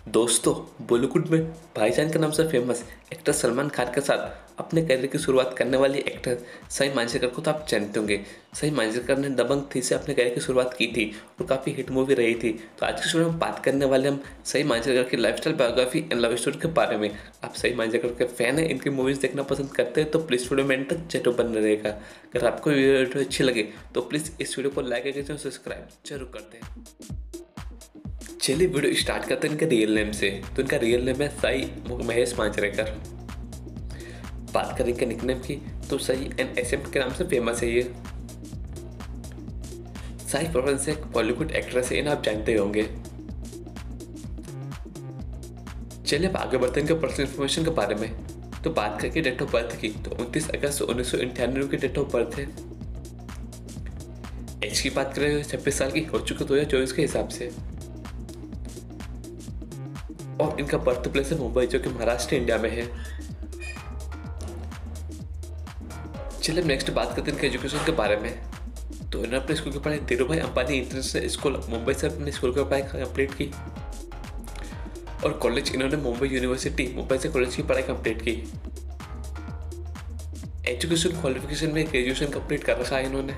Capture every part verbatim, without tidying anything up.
दोस्तों, बॉलीवुड में भाईजान के नाम से फेमस एक्टर सलमान खान के साथ अपने करियर की शुरुआत करने वाली एक्टर सई मांजरेकर को तो आप जानते होंगे। सई मांजरेकर ने दबंग थ्री से अपने करियर की शुरुआत की थी और काफ़ी हिट मूवी रही थी। तो आज की वीडियो में बात करने वाले हम सई मांजरेकर की lifestyle, biography and love story के बारे में। आप सई मांजरेकर के फैन हैं, इनकी मूवीज़ देखना पसंद करते हैं तो प्लीज़ वीडियो में एंड तक जरूर बने रहेगा। अगर आपको वीडियो अच्छी लगे तो प्लीज़ इस वीडियो को लाइक करके और सब्सक्राइब जरूर कर दें। चलिए वीडियो स्टार्ट करते हैं इनके रियल नेम से। तो इनका रियल नेम है साई महेश मांजरेकर। बात करें इनके निकनेम की तो साई एंड एस एम के नाम से फेमस है ये। साई प्रोवेंस एक बॉलीवुड एक्ट्रेस है, इन्हें आप जानते होंगे। चलिए अब आगे बढ़ते हैं इनके पर्सनल इन्फॉर्मेशन के बारे में। तो बात करके डेट ऑफ बर्थ की तो उनतीस अगस्त उन्नीस सौ अंठानवे की डेट ऑफ बर्थ है। एज की बात करें छब्बीस साल की हो चुके दो हजार चौबीस के हिसाब से। और इनका बर्थ प्लेस है मुंबई, जो कि महाराष्ट्र इंडिया में है। चलिए नेक्स्ट बात करते हैं इनके एजुकेशन के बारे में। तो इन्होंने अपने स्कूल की पढ़ाई धीरूभाई अंबानी इंटरनेशनल स्कूल मुंबई से अपने स्कूल की पढ़ाई कंप्लीट की। और कॉलेज इन्होंने मुंबई यूनिवर्सिटी मुंबई से कॉलेज की पढ़ाई कंप्लीट की। एजुकेशन क्वालिफिकेशन में ग्रेजुएशन कंप्लीट कर रखा है इन्होंने।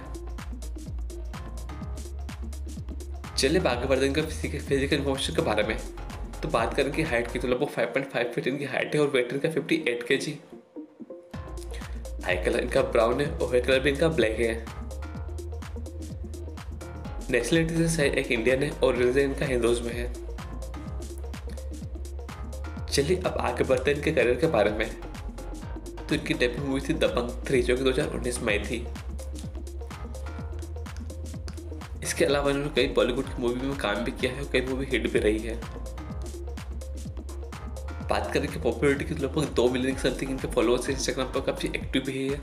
चलिए आगे बढ़ते हैं इनका फिजिकल इन्फॉर्मेशन के बारे में। तो बात करें कि हाइट की तो लगभग फाइव पॉइंट फाइव फीट इनकी हाइट है और वेट इनका fifty eight KG. Eye colour इनका ब्राउन है और हेयर कलर भी इनका ब्लैक है। नेशनलिटी से एक इंडियन है और रिलीजन इनका हिंदुइज्म में है। चलिए अब आगे बढ़ते हैं इनके करियर के बारे में। तो इनकी डेब्यू मूवी थी दबंग थ्री, जो कि दो हजार उन्नीस में आई थी। इसके अलावा इन्होंने कई बॉलीवुड की मूवी में काम भी किया है और कई मूवी हिट भी रही है। बात करें कि पॉपुलरिटी की लगभग दो मिलियन समथिंग इनके फॉलोअर्स हैं, इंस्टाग्राम पर काफ़ी एक्टिव भी है।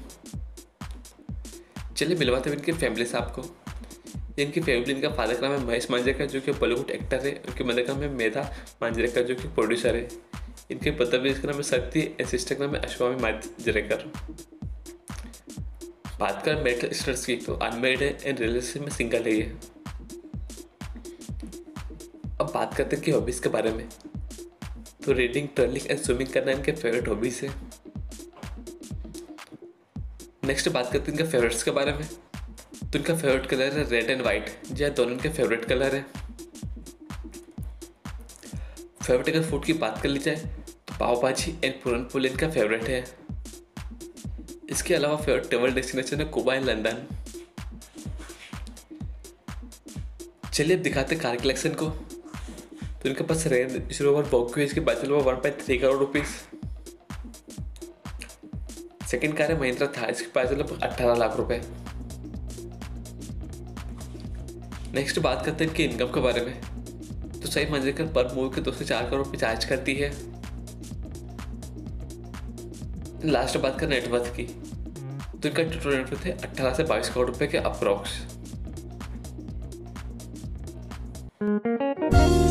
चलिए मिलवाते हैं इनके फैमिली साहब को। इनकी फैमिली, इनका फादर का नाम है महेश मांजरेकर, जो कि बॉलीवुड एक्टर है। उनकी मदर का नाम है मेधा मांजरेकर, जो कि प्रोड्यूसर है। इनके पति भी, इसका नाम है शक्ति एंड सिस्टर का नाम है अश्वामी मांजरेकर। बात करें मेरिटल स्टेटस की तो अनमेरिड है एंड रिलेशनशिप में सिंगल है ये। अब बात करते हैं कि हॉबीज़ के बारे में। तो रीडिंग, ट्रैवलिंग एंड स्विमिंग करना इनके फेवरेट हॉबीज है। नेक्स्ट बात करते हैं इनके फेवरेट्स के बारे में। तो इनका फेवरेट कलर है रेड एंड वाइट, जो दोनों इनके फेवरेट कलर है। फेवरेट अगर फूड की बात कर ली जाए तो पाव भाजी एंड पूरन पोली इनका फेवरेट है। इसके अलावा फेवरेट ट्रेवल डेस्टिनेशन है कुबा एंड लंदन। चलिए अब दिखाते कार कलेक्शन को। तो इनके पास रेंज रोवर वॉक्यू है, इसकी प्राइस है one point three crore rupees. Second car है महिंद्रा थार, इसकी प्राइस है लगभग अट्ठारह लाख रुपए। नेक्स्ट बात करते हैं इनकी इनकम के बारे में। तो सई मांजरेकर पर मूवी के दो से चार करोड़ रुपए चार्ज करती है। लास्ट बात करें नेटवर्थ की। तो इनका टोटल नेटवर्थ है अट्ठारह से बाईस करोड़ रुपए के अप्रॉक्स।